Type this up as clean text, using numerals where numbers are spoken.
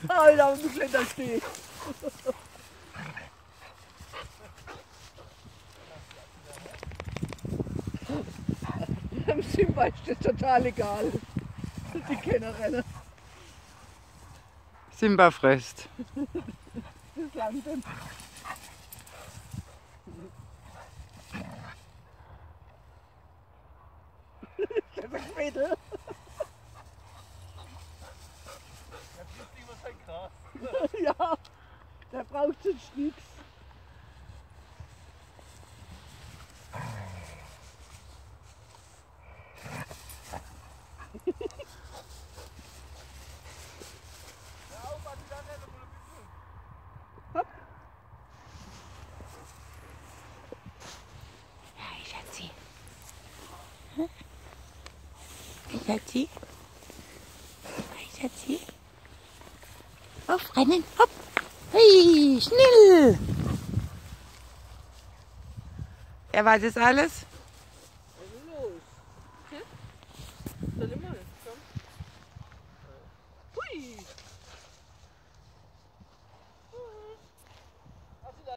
Alter, auf dem Klettersteg. Dem Simba ist das total egal. Die Kennerin. Simba frisst. Das Landen. Das ist ein Quädel. Ja, der braucht sonst nichts. Hopp. Hi, Schatzi. Hi, Schatzi. Hi, Schatzi. Auf, rennen, hopp. Hey, schnell. Ja, war das alles? Was ist los? Hm? Warte mal, komm. Hui!